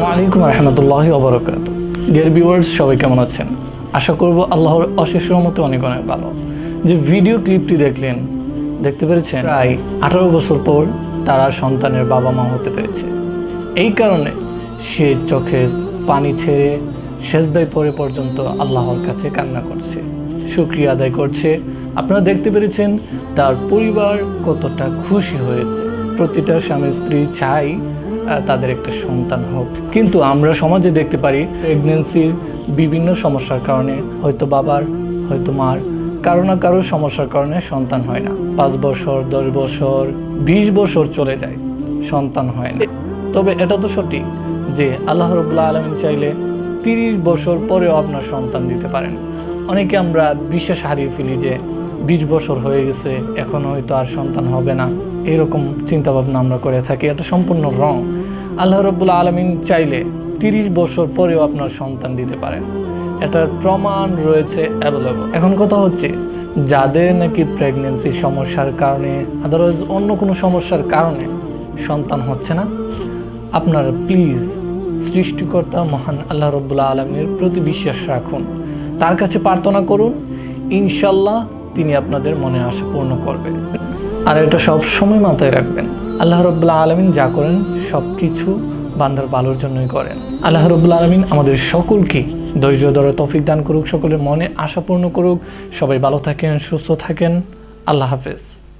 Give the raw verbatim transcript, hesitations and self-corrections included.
আসসালামু আলাইকুম রহমতুল্লাহি ওয়া বারাকাতুহু। ডিয়ার ভিউয়ার্স, সবাই কেমন আছেন? আশা করব আল্লাহর অশেষ রহমতে অনেক অনেক ভালো। যে ভিডিও ক্লিপটি দেখলেন, দেখতে পেরেছেন, প্রায় আঠারো বছর পর তারা সন্তানের বাবা মা হতে পেরেছে। এই কারণে সে চোখের পানি ছেড়ে সেজদায় পড়ে পর্যন্ত আল্লাহর কাছে কান্না করছে, শুকরিয়া আদায় করছে। আপনারা দেখতে পেরেছেন তার পরিবার কতটা খুশি হয়েছে। প্রতিটা স্বামী স্ত্রী চাই তাদের একটা সন্তান হোক, কিন্তু আমরা সমাজে দেখতে পারি প্রেগনেন্সির বিভিন্ন সমস্যার কারণে হয়তো বাবার হয়তো মার কারো না কারো সমস্যার কারণে সন্তান হয় না। পাঁচ বছর দশ বছর বিশ বছর চলে যায়, সন্তান হয় না। তবে এটা তো সঠিক যে আল্লাহ রাব্বুল আলামিন চাইলে তিরিশ বছর পরেও আপনার সন্তান দিতে পারেন। অনেকে আমরা বিশ্বাস হারিয়ে ফেলি যে বিশ বছর হয়ে গেছে, এখন হয়তো আর সন্তান হবে না, এরকম চিন্তাভাবনা আমরা করে থাকি। এটা সম্পূর্ণ রং। আল্লাহ রাব্বুল আলামিন চাইলে তিরিশ বছর পরেও আপনার সন্তান দিতে পারেন, এটার প্রমাণ রয়েছে অ্যাভেলেবল। এখন কথা হচ্ছে, যাদের নাকি প্রেগনেন্সি সমস্যার কারণে আদারওয়াইজ অন্য কোনো সমস্যার কারণে সন্তান হচ্ছে না, আপনারা প্লিজ সৃষ্টিকর্তা মহান আল্লাহ রাব্বুল আলামিনের প্রতি বিশ্বাস রাখুন, তার কাছে প্রার্থনা করুন, ইনশাল্লাহ তিনি আপনাদের মনের আশা পূর্ণ করবেন। আর এটা সব সময় মাথায় রাখবেন, আল্লাহ রাব্বুল আলামিন যা করেন সব কিছু বান্দার ভালোর জন্যই করেন। আল্লাহ রাব্বুল আলামিন আমাদের সকলকে ধৈর্য ধরার তৌফিক দান করুক, সকলের মনে আশা পূর্ণ করুক। সবাই ভালো থাকেন, সুস্থ থাকেন। আল্লাহ হাফেজ।